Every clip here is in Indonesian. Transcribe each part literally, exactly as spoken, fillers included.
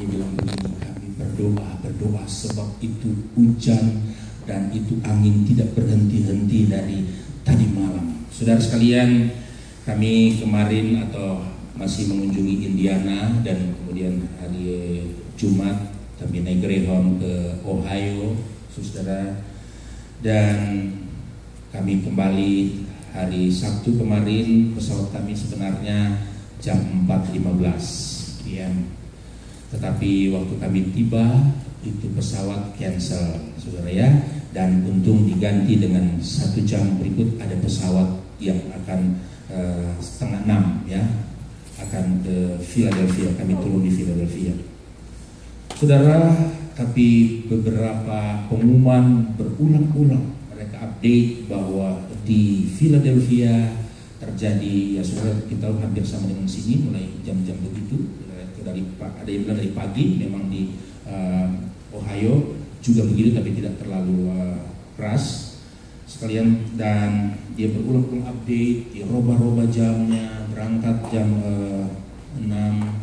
Dia bilang begini, kami berdoa, berdoa sebab itu hujan dan itu angin tidak berhenti-henti dari tadi malam. Saudara sekalian, kami kemarin atau masih mengunjungi Indiana dan kemudian hari Jumat kami naik Greyhound ke Ohio, saudara, dan kami kembali hari Sabtu kemarin. Pesawat kami sebenarnya jam empat lima belas P M, tetapi waktu kami tiba itu pesawat cancel, saudara ya, dan untung diganti dengan satu jam berikut ada pesawat yang akan uh, setengah enam ya, akan ke Philadelphia. Kami turun di Philadelphia, saudara. Tapi beberapa pengumuman berulang-ulang, mereka update bahwa di Philadelphia terjadi, ya saudara, kita tahu hampir sama dengan sini, mulai jam-jam begitu. Dari ada yang bilang dari pagi, memang di uh, Ohio juga begitu, tapi tidak terlalu uh, keras sekalian. Dan dia berulang-ulang update, dia roba-roba jamnya, berangkat jam uh, enam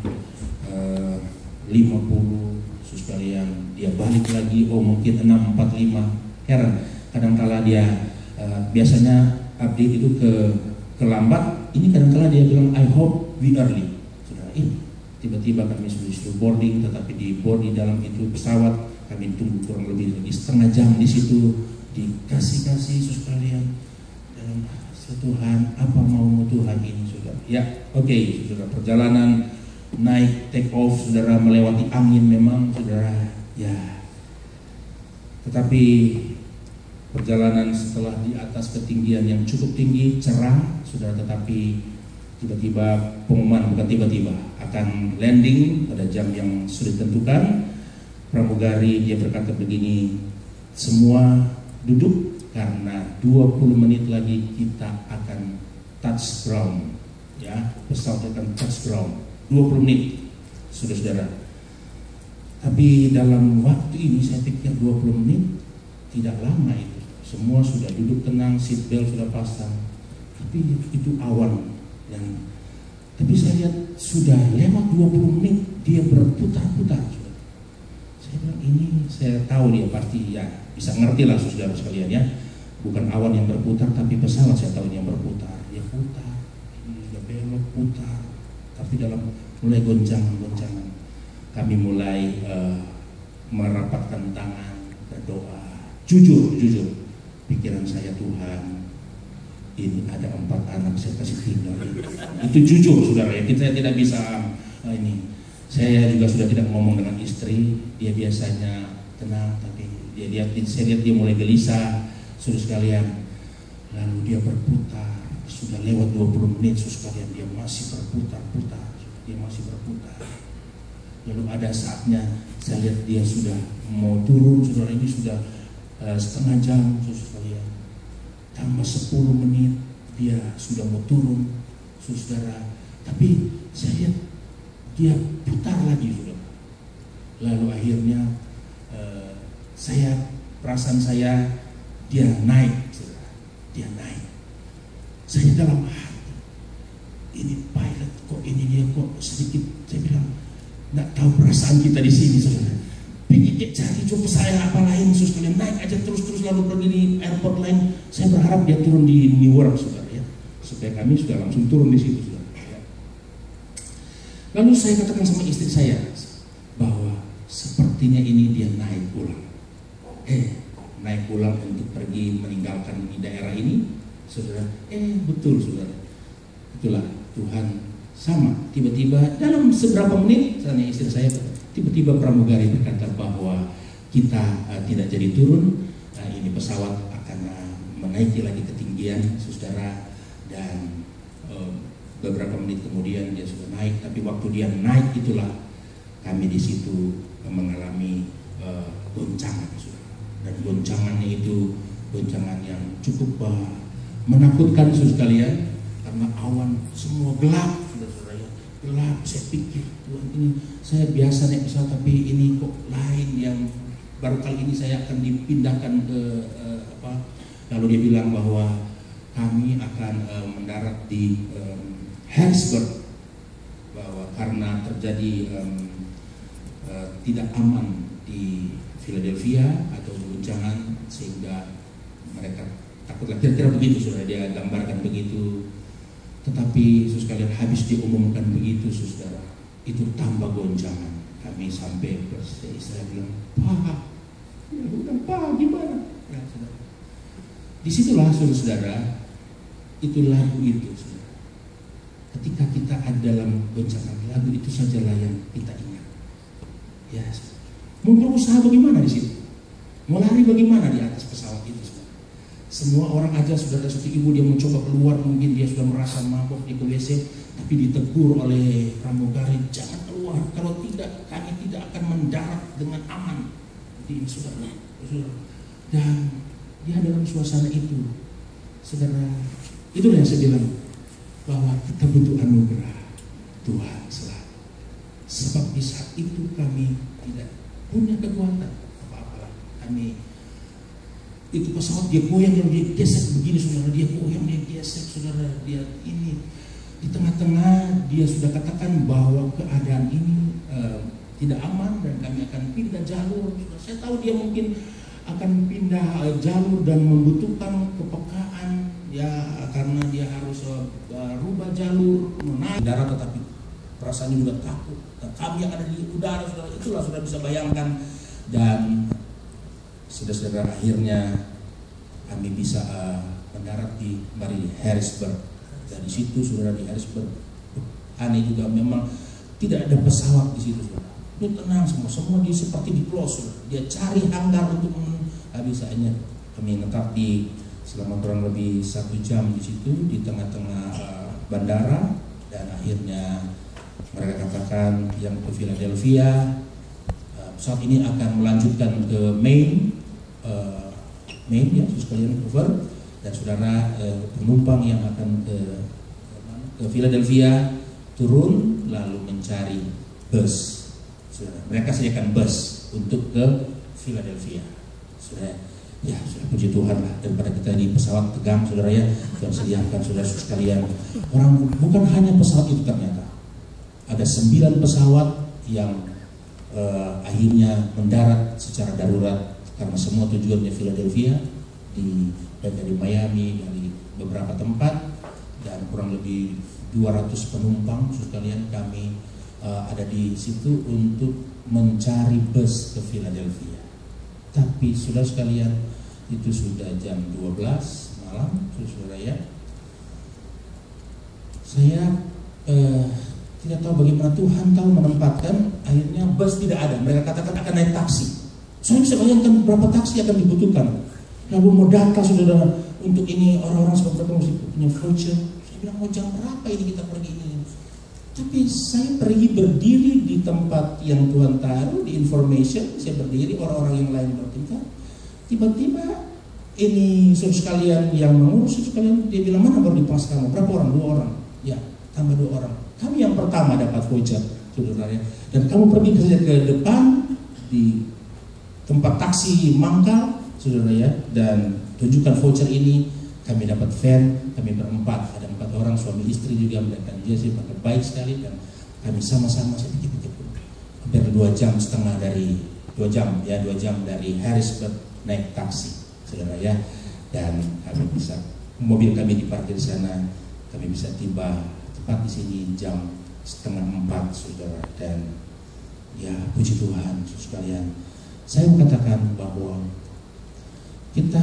lima puluh, sekalian dia balik lagi, oh mungkin enam empat puluh lima. Heran, kadangkala dia uh, biasanya update itu ke kelambat, ini kadangkala dia bilang I hope we early. Saudara, ini tiba-tiba kami sudah boarding, tetapi di board di dalam itu pesawat kami tunggu kurang lebih lagi setengah jam di situ. Dikasih-kasih sekalian dalam Tuhan, apa mau Tuhan ini, saudara? Ya, oke, okay, saudara, perjalanan naik take off, saudara, melewati angin memang, saudara, ya. Tetapi perjalanan setelah di atas ketinggian yang cukup tinggi, cerah, saudara, tetapi tiba-tiba pengumuman, bukan tiba-tiba, akan landing pada jam yang sudah ditentukan. Pramugari dia berkata begini, semua duduk karena dua puluh menit lagi kita akan touch ground, ya, pesawat akan touch ground. dua puluh menit, saudara-saudara. Tapi dalam waktu ini saya pikir dua puluh menit tidak lama itu. Semua sudah duduk tenang, seat belt sudah pasang. Tapi itu awan. Dan tapi saya lihat sudah lewat dua puluh menit dia berputar-putar. Saya bilang ini, saya tahu dia pasti ya bisa ngerti lah saudara sekalian ya. Bukan awan yang berputar, tapi pesawat saya tahu yang berputar. Dia putar, ini dia belok putar. Tapi dalam mulai goncangan-goncangan, kami mulai uh, merapatkan tangan, berdoa. Jujur, jujur, pikiran saya, Tuhan, ini ada empat anak saya kasih tinggal. Itu jujur, saudara ya. Kita tidak bisa uh, ini. Saya juga sudah tidak ngomong dengan istri. Dia biasanya tenang, tapi dia lihat, saya lihat dia mulai gelisah, saudara sekalian. Lalu dia berputar. Sudah lewat dua puluh menit, saudara sekalian, dia masih berputar-putar. Dia masih berputar. Lalu ada saatnya saya lihat dia sudah mau turun, saudara, ini sudah uh, setengah jam, saudara sekalian. Tambah sepuluh menit dia sudah mau turun, saudara. Tapi saya lihat dia putar lagi, saudara. Lalu akhirnya uh, saya perasaan saya dia naik, saudara. Dia naik. Saya dalam hati, ini pilot kok ini dia kok sedikit, saya bilang nggak tahu perasaan kita di sini, saudara. Pikir cari coba saya apa lain, saudara, naik aja terus-terus lalu pergi di airport lain. Saya berharap dia turun di Newark, saudara ya, supaya kami sudah langsung turun di situ, saudara. Ya. Lalu saya katakan sama istri saya bahwa sepertinya ini dia naik pulang. Eh, naik pulang untuk pergi meninggalkan di daerah ini, saudara. Eh, betul, saudara. Itulah Tuhan sama. Tiba-tiba dalam seberapa menit, tanya istri saya, tiba-tiba pramugari berkata bahwa kita uh, tidak jadi turun. Uh, ini pesawat akan uh, menaiki lagi ketinggian, saudara. Dan uh, beberapa menit kemudian dia sudah naik. Tapi waktu dia naik itulah kami di situ uh, mengalami uh, goncangan, saudara. Dan goncangannya itu goncangan yang cukup uh, menakutkan, saudara sekalian, karena awan semua gelap, saudara ya, gelap. Saya pikir, Tuhan, ini saya biasa naik pesawat, tapi ini kok lain, yang baru kali ini saya akan dipindahkan ke uh, apa? Lalu dia bilang bahwa kami akan uh, mendarat di um, Harrisburg, bahwa karena terjadi um, uh, tidak aman di Philadelphia atau guncangan sehingga mereka takutlah, kira-kira begitu sudah dia gambarkan begitu. Tetapi saudara sekalian, habis diumumkan begitu saudara, itu tambah goncangan. Kami sampai ke Israel bilang, Pak, ya udah Pak, gimana? Ya, saudara. Disitulah saudara-saudara, itu lagu itu saudara. Ketika kita ada dalam goncangan, lagu itu sajalah yang kita ingat. Ya, saudara. Mau berusaha bagaimana di situ? Mau lari bagaimana di atas pesawat itu saudara? Semua orang aja sudah ada satu ibu dia mencoba keluar, mungkin dia sudah merasa mabuk di W C, tapi ditegur oleh pramugari, jangan keluar, kalau tidak kami tidak akan mendarat dengan aman di saudara. Dan dia dalam suasana itu, saudara, itulah yang saya bilang bahwa kita butuh anugerah Tuhan selalu. Sebab di saat itu kami tidak punya kekuatan apa-apa, kami itu pesawat dia goyang dan dia gesek begini saudara, dia goyang dia gesek saudara, dia ini di tengah-tengah dia sudah katakan bahwa keadaan ini uh, tidak aman dan kami akan pindah jalur. Saya tahu dia mungkin akan pindah uh, jalur dan membutuhkan kepekaan ya, karena dia harus uh, rubah jalur menaik darat, tetapi perasaannya juga takut. Dan kami yang ada di udara saudara, itulah sudah bisa bayangkan. Dan saudara-saudara, akhirnya kami bisa uh, mendarat di mari Harrisburg. Dari situ saudara, di Harrisburg aneh juga, memang tidak ada pesawat di situ saudara. Itu tenang semua, semua di seperti di close saudara. Dia cari hanggar untuk habis akhirnya kami menetap di selama kurang lebih satu jam di situ di tengah-tengah uh, bandara. Dan akhirnya mereka katakan yang ke Philadelphia, uh, pesawat ini akan melanjutkan ke Maine. Uh, Maine ya, sekalian over, dan saudara uh, penumpang yang akan ke ke Philadelphia turun lalu mencari bus. Saudara, mereka sediakan bus untuk ke Philadelphia. Saudara, ya sudah puji Tuhan lah, daripada kita di pesawat tegang saudara ya, Tuhan sediakan saudara sekalian. Orang bukan hanya pesawat itu, ternyata ada sembilan pesawat yang uh, akhirnya mendarat secara darurat, karena semua tujuannya Philadelphia, di dari Miami, dari beberapa tempat, dan kurang lebih dua ratus penumpang sekalian kami uh, ada di situ untuk mencari bus ke Philadelphia. Tapi saudara sekalian, itu sudah jam dua belas malam saudara ya. Saya uh, tidak tahu bagaimana Tuhan tahu menempatkan, akhirnya bus tidak ada. Mereka katakan akan naik taksi. Saya bisa bayangkan berapa taksi akan dibutuhkan. Lalu mau data saudara untuk ini, orang-orang seperti itu mesti punya voucher. Saya bilang mau jam berapa ini kita pergi ini. Tapi saya pergi berdiri di tempat yang Tuhan taruh di information. Saya berdiri, orang-orang yang lain bertingkah. Tiba-tiba ini saudara sekalian yang mengurus sekalian, dia bilang mana baru di pas kamu? Berapa orang? Dua orang. Ya, tambah dua orang. Kami yang pertama dapat voucher saudara ya. Dan kamu pergi ke, ke depan di tempat taksi mangkal saudara ya, dan tunjukkan voucher ini. Kami dapat van, kami berempat, ada empat orang, suami istri juga, mereka dia pakai baik sekali, dan kami sama-sama saya pikir-pikir hampir dua jam setengah dari dua jam ya dua jam dari Harrisburg naik taksi saudara ya, dan kami bisa, mobil kami diparkir di sana, kami bisa tiba tepat di sini jam setengah empat saudara. Dan ya puji Tuhan sekalian, saya mengatakan bahwa kita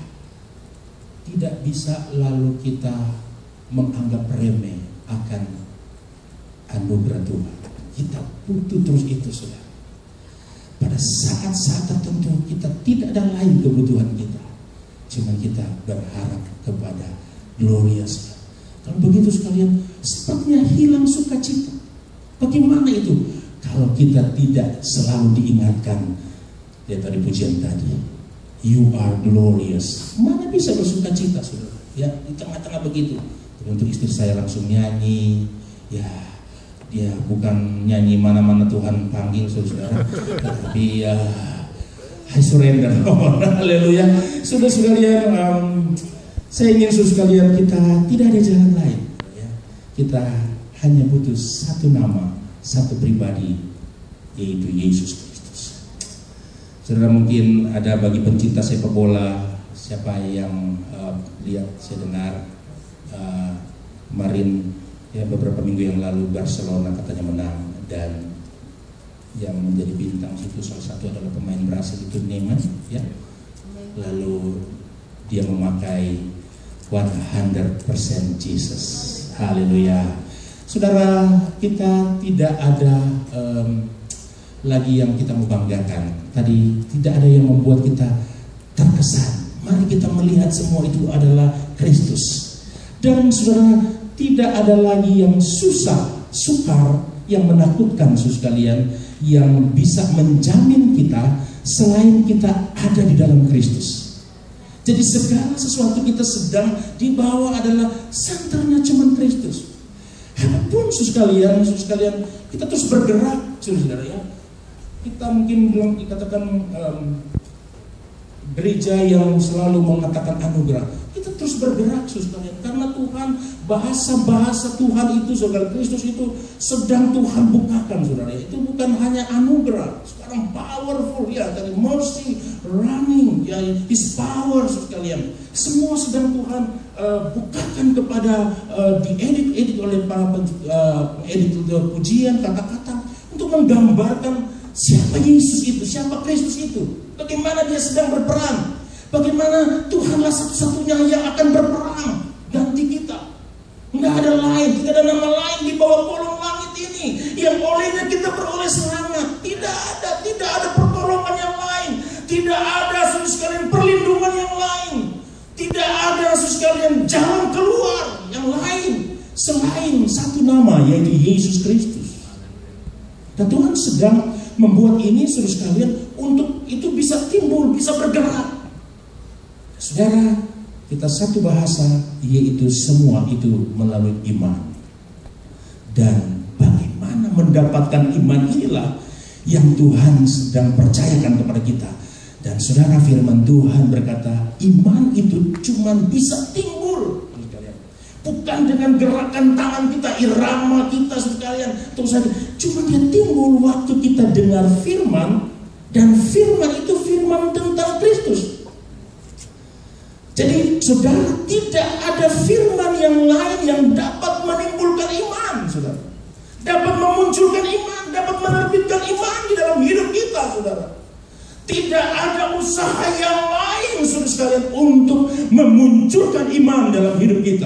tidak bisa lalu kita menganggap remeh akan anugerah Tuhan. Kita butuh terus itu saudara. Pada saat-saat tertentu kita tidak ada lain kebutuhan kita, cuma kita berharap kepada glorious. Kalau begitu sekalian, sepertinya hilang sukacita. Bagaimana itu? Kalau kita tidak selalu diingatkan ya tadi pujian tadi, you are glorious. Mana bisa bersuka cita saudara? Ya di tengah-tengah begitu. Tapi untuk istri saya langsung nyanyi. Ya dia bukan nyanyi mana-mana Tuhan panggil saudara, tapi ya I surrender. Haleluya. Saudara sekalian, um, saya ingin saudara sekalian kita tidak ada jalan lain. Ya. Kita hanya butuh satu nama, satu pribadi, yaitu Yesus Kristus. Saudara, mungkin ada bagi pencinta sepak bola, siapa yang uh, lihat, saya dengar uh, kemarin ya beberapa minggu yang lalu Barcelona katanya menang, dan yang menjadi bintang situ salah satu adalah pemain Brasil itu Neymar, ya. Lalu dia memakai seratus persen Jesus. Haleluya. Saudara, kita tidak ada um, lagi yang kita mau banggakan. Tadi tidak ada yang membuat kita terkesan. Mari kita melihat semua itu adalah Kristus. Dan saudara, tidak ada lagi yang susah, sukar, yang menakutkan saudara sekalian, yang bisa menjamin kita selain kita ada di dalam Kristus. Jadi segala sesuatu kita sedang dibawa adalah senternya cuma Kristus. Apapun saudara sekalian, saudara sekalian, kita terus bergerak, saudara ya. Kita mungkin belum dikatakan um, gereja yang selalu mengatakan anugerah. Kita terus bergerak, saudara sekalian, karena Tuhan, bahasa-bahasa Tuhan itu, saudara, Kristus itu sedang Tuhan bukakan, saudara. Itu bukan hanya anugerah, sekarang powerful, ya, dari mercy, running, ya, His power, saudara sekalian. Semua sedang Tuhan uh, bukakan kepada uh, diedit-edit oleh para uh, edit pujian, kata-kata untuk menggambarkan siapa Yesus itu, siapa Kristus itu, bagaimana dia sedang berperang, bagaimana Tuhanlah satu-satunya yang akan berperang ganti kita. Nggak ada lain, tidak ada nama lain di bawah kolong langit ini yang olehnya kita beroleh selamat. Tidak ada, tidak ada pertolongan yang lain, tidak ada saudara sekalian perlindungan yang lain, tidak ada saudara sekalian jalan keluar yang lain selain satu nama, yaitu Yesus Kristus. Dan Tuhan sedang membuat ini saudara sekalian untuk itu bisa timbul, bisa bergerak. Saudara, kita satu bahasa, yaitu semua itu melalui iman. Dan bagaimana mendapatkan iman inilah yang Tuhan sedang percayakan kepada kita. Dan saudara, firman Tuhan berkata, iman itu cuma bisa timbul, bukan dengan gerakan tangan kita, irama kita sekalian, terus saja. Cuma dia timbul waktu kita dengar firman, dan firman itu firman tentang Kristus. Jadi saudara, tidak ada firman yang lain yang dapat menimbulkan iman, saudara. Dapat memunculkan iman, dapat menerbitkan iman di dalam hidup kita, saudara. Tidak ada usaha yang lain, saudara sekalian, untuk memunculkan iman dalam hidup kita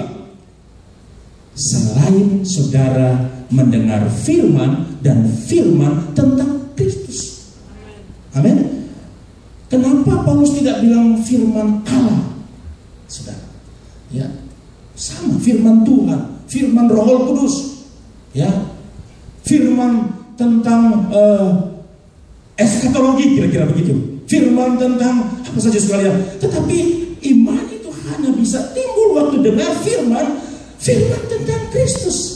selain saudara mendengar firman, dan firman tentang Kristus. Amin. Kenapa Paulus tidak bilang firman Allah? Saudara, ya, sama firman Tuhan, firman Roh Kudus, ya, firman tentang uh, eskatologi, kira-kira begitu, firman tentang apa saja sekalian. Tetapi iman itu hanya bisa timbul waktu dengar firman, firman tentang Kristus.